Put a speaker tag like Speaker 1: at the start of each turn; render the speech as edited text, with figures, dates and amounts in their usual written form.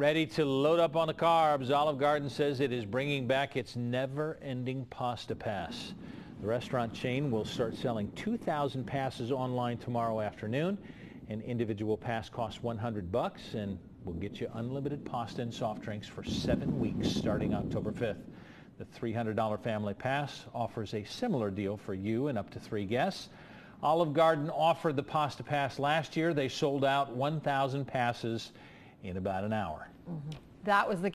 Speaker 1: Ready to load up on the carbs, Olive Garden says it is bringing back its never-ending pasta pass. The restaurant chain will start selling 2,000 passes online tomorrow afternoon. An individual pass costs $100 and will get you unlimited pasta and soft drinks for 7 weeks starting October 5th. The $300 family pass offers a similar deal for you and up to 3 guests. Olive Garden offered the pasta pass last year. They sold out 1,000 passes in about an hour.
Speaker 2: That was the